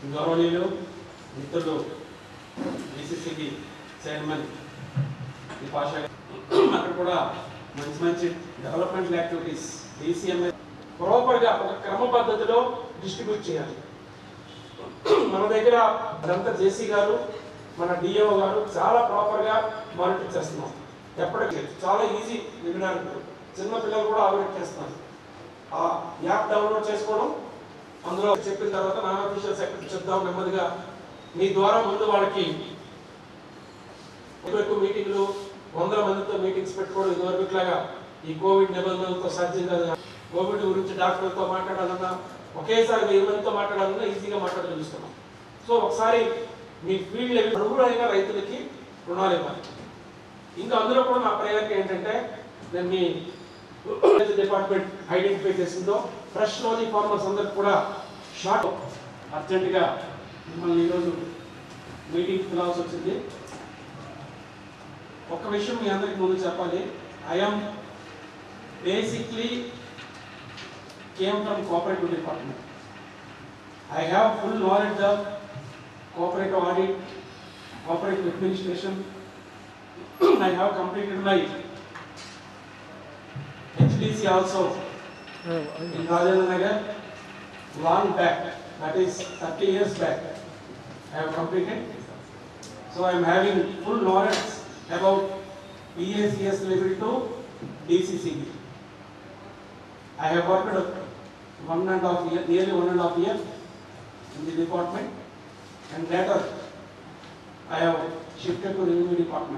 గౌరవనీయులు మిత్రులు BCCB chairman Pasha అక్కడ కూడా మంచి మంచి డెవలప్మెంట్ యాక్టివిటీస్ డీసీఎంఏ ప్రాపర్గా ఒక క్రమ పద్ధతిలో డిస్ట్రిబ్యూట్ చేయాలి. మన దగ్గర అదంతా జేసీ గారు మన డిఓ గారు చాలా ప్రాపర్గా మానిటర్ చేస్తున్నాం. ఎప్పటికీ చాలా ఈజీ వినడానికి చిన్న పిల్లలు కూడా ఆపరేట్ చేస్తున్నారు. ఆ యాప్ డౌన్లోడ్ చేసుకోవడం, అందులో చెప్పిన తర్వాత నాన్ అఫీషియల్ సెక్రటరీ చెప్దాం నెమ్మదిగా మీ ద్వారా ముందు వాళ్ళకి ఎక్కువ మీటింగ్లు 100 మందితో మీటింగ్స్ పెట్టుకోవడం ఇదివరకు లాగా ఈ కోవిడ్ నిబంధనలతో సాధ్యం కాదు. కోవిడ్ గురించి డాక్టర్లతో మాట్లాడాలన్నా ఒకేసారి 1000 మందితో మాట్లాడాలన్నా ఈజీగా మాట్లాడగలుగుతున్నాం. సో ఒకసారి మీ ఫీల్డ్ అర్హులైన రైతులకి రుణాలు ఇవ్వాలి. ఇంకా అందులో కూడా నా ప్రయారిటీ ఏంటంటే నేను మీ డిపార్ట్మెంట్ ఐడెంటిఫై చేసిందో ఫ్రెష్ లోని ఫార్మర్స్ అందరికి కూడా షార్ట్ అర్జెంటుగా మిమ్మల్ని ఈరోజు మీటింగ్ పిలవాల్సి వచ్చింది. ఒక విషయం మీ అందరికి ముందు చెప్పాలి. I'm basically came from cooperative department. I have full knowledge of cooperative audit, cooperative administration. I have completed my HDC also in Rajendra Nagar long back, that is 30 years back. I have completed. So I am having full knowledge about PACS level to DCCB. I have worked 1.5 years, nearly 1.5 years in the department, and later I have shifted to the revenue department.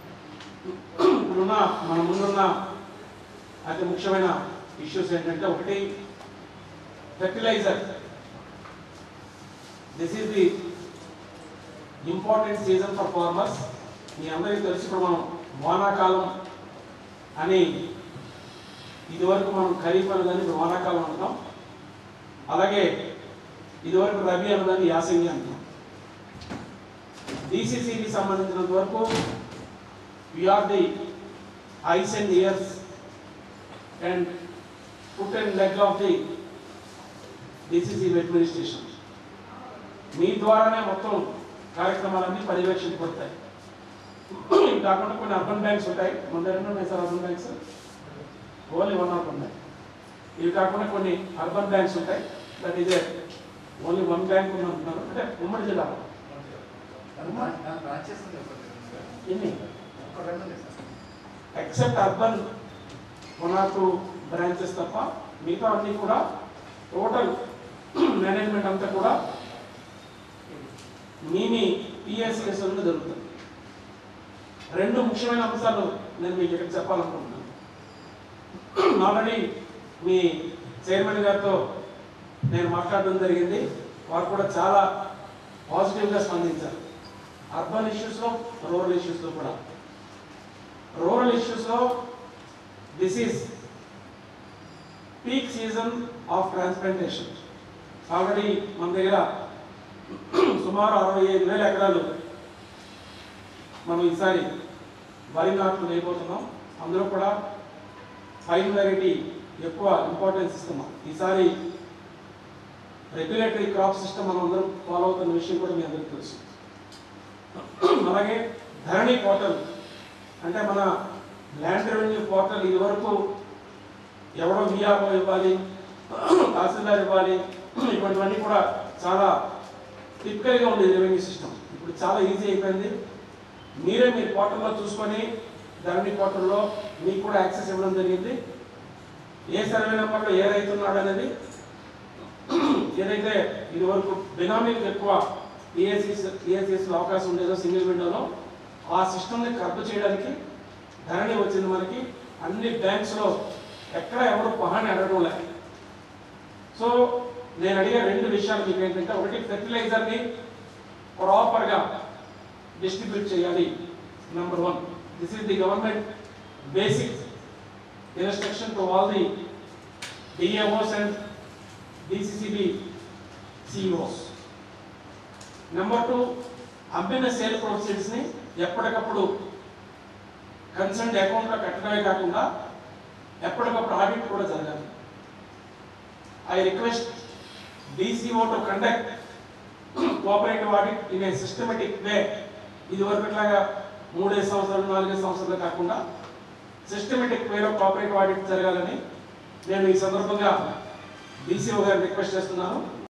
మన ముందున్న అతి ముఖ్యమైన issues ఏంటంటే ఒకటి fertiliser. This is the important season for farmers. మీ అందరికీ తెలిసి ఇప్పుడు మనం వానాకాలం అని ఇదివరకు మనం ఖరీఫ్ అనేదాన్ని ఇప్పుడు వానాకాలం అంటాం. అలాగే ఇదివరకు రబీ అనేదాన్ని యాసంగి అంటాం. DCCకి సంబంధించినంత వరకు we're the eyes and ears and foot and leg of the DCC administration. మీ ద్వారానే మొత్తం కార్యక్రమాలన్నీ పర్యవేక్షించబడతాయి. ఇవి కాకుండా కొన్ని అర్బన్ బ్యాంక్స్ ఉంటాయి. మన దగ్గర ఉన్నాయి sir urban banks, only 1 of ఉన్నాయి. ఇవి కాకుండా కొన్ని అర్బన్ బ్యాంక్స్ ఉంటాయి. దట్ ఈజ్ ఓన్లీ 1 బ్యాంక్ ఉందంటున్నారు. అంటే ఉమ్మడి జిల్లాలో ఎన్ని ఎక్సెప్ట్ అర్బన్ 1 or 2 బ్రాంచెస్ తప్ప మిగతా అన్నీ కూడా టోటల్ మేనేజ్మెంట్ అంతా కూడా మీ PACS జరుగుతుంది. 2 ముఖ్యమైన అంశాలు నేను మీకు ఇక్కడ చెప్పాలనుకుంటున్నాను. ఆల్రెడీ మీ చైర్మన్ గారితో నేను మాట్లాడడం జరిగింది. వారు కూడా చాలా పాజిటివ్గా స్పందించారు. అర్బన్ ఇష్యూస్లో, రూరల్ ఇష్యూస్లో కూడా. రూరల్ ఇష్యూస్లో this is peak season of transplantation. Already మన దగ్గర సుమారు 65,000 ఎకరాలు మనం ఈసారి వరి నాట్లు వేయబోతున్నాం. అందులో కూడా ఫైన్ వెరైటీ ఎక్కువ ఇంపార్టెన్స్ ఇస్తున్నాం. ఈసారి రెగ్యులేటరీ క్రాప్ సిస్టమ్ మనం అందరం ఫాలో అవుతున్న విషయం కూడా మీ అందరికీ తెలుసు. అలాగే ధరణి పోర్టల్ అంటే మన ల్యాండ్ రెవెన్యూ పోర్టల్ ఇది వరకు ఎవడో విఆర్ఓ ఇవ్వాలి, తహసీల్దార్ ఇవ్వాలి, ఇటువంటివన్నీ కూడా చాలా టిపికల్గా ఉండేది రెవెన్యూ సిస్టమ్. ఇప్పుడు చాలా ఈజీ అయిపోయింది. మీరే మీ పోర్టల్లో చూసుకొని ధరణి పోర్టల్లో మీకు కూడా యాక్సెస్ ఇవ్వడం జరిగింది. ఏ సర్వే నెంబర్లో ఏ రైతు ఉన్నాడు అనేది, ఏదైతే ఇది వరకు బినామీలకు ఎక్కువ PACSలో అవకాశం ఉండేదో సింగిల్ విండోలో, ఆ సిస్టమ్ని కరెక్ట్ చేయడానికి ధరణి వచ్చింది మనకి. అన్ని బ్యాంక్స్లో ఎక్కడ ఎవరు పహాన్ని అడగడం లేదు. సో నేను అడిగే 2 విషయాలు మీకు ఏంటంటే, ఒకటి ఫెర్టిలైజర్ని ప్రాపర్గా డిస్ట్రిబ్యూట్ చేయాలి. Number 1, this is the government basic instruction to all the DAOs and DCCB CEOs. Number 2, అమ్మిన సేల్ ప్రొసీడ్స్ని ఎప్పటికప్పుడు కన్సర్న్ అకౌంట్లో కట్టడమే కాకుండా ఎప్పటికప్పుడు ఆడిట్ కూడా జరగాలి. I request DCO to conduct cooperative audit in a systematic way. ఇది వరకు ఇట్లాగా 3 సంవత్సరాలు 4 సంవత్సరాలు కాకుండా సిస్టమేటిక్ వేలో కోఆపరేటివ్ ఆడిట్ జరగాలని నేను ఈ సందర్భంగా డీసీఓ గారిని రిక్వెస్ట్ చేస్తున్నాను.